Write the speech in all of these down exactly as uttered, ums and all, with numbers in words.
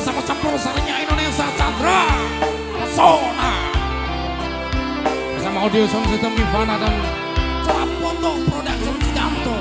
bersama campur sarinya Indonesia Chandra Pesona bersama audio sound system Ivana dan Trapoto Production Cijanto.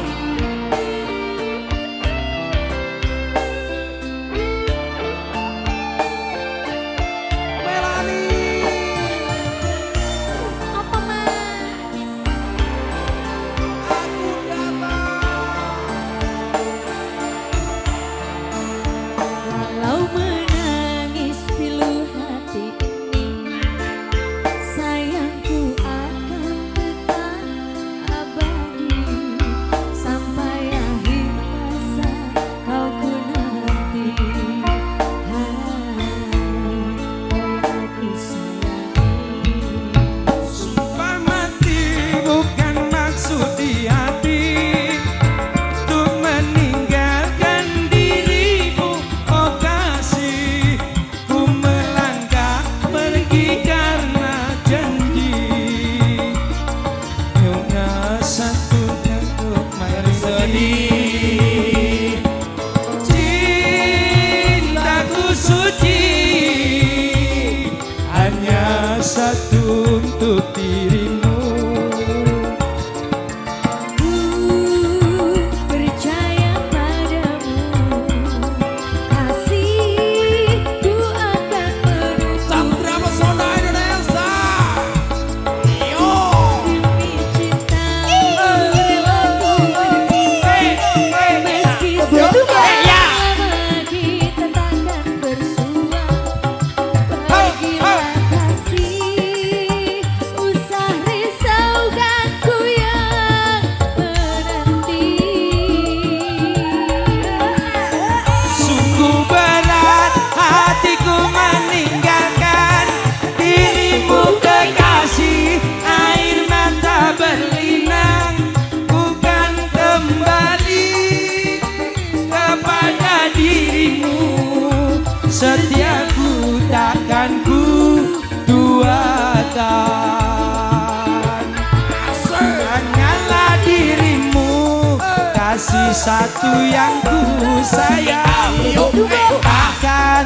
Satu untuk dirimu. Ku percaya padamu, kasih ku akan menuju. Chandra Pesona Indonesia. Yo. Demi cinta rela ku berpisah. Meski selama kita takkan bersua. Pergilah setiaku takkan ku duakan. Hanyalah dirimu, kasih satu yang ku sayang, takkan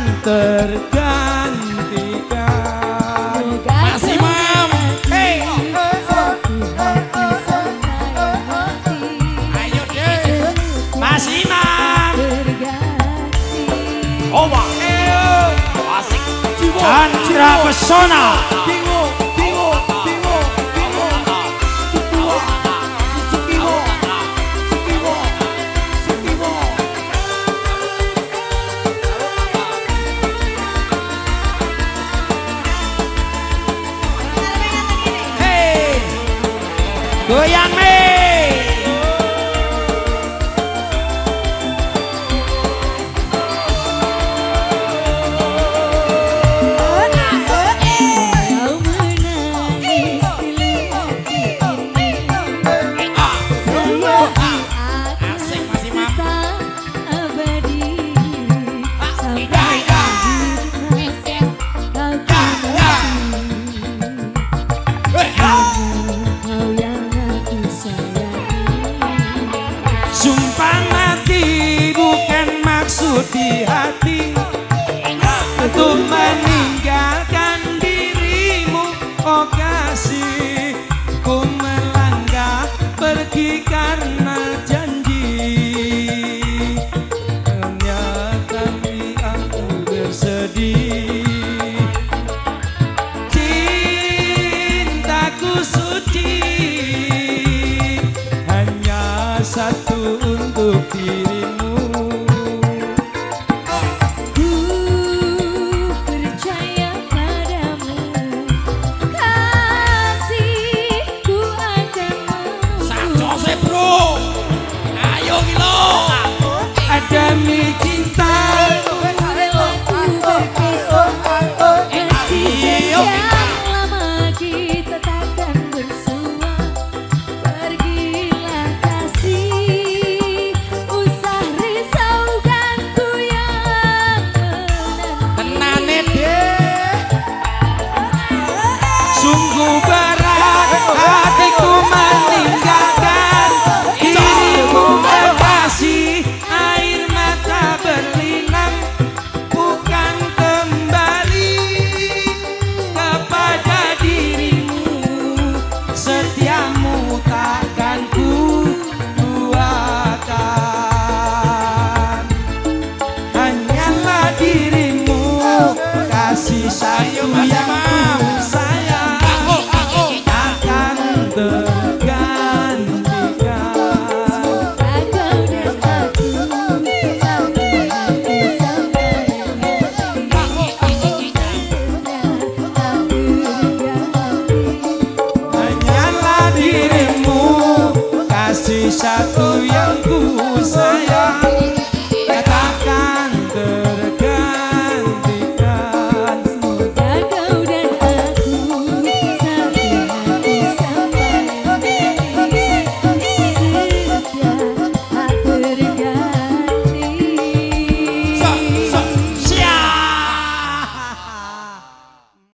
tergantikan. Masih mam. Hey. Ayo deh. Masih mam. Oba. Asik. Chandra Pesona. Bingo, bingo, bingo, bingo. Sukiwo, sukiwo, sukiwo, sukiwo. Hey, goyang nih. Sumpah mati bukan maksud di hati untuk meninggalkan dirimu, oh kasih. Ku melangkah pergi karena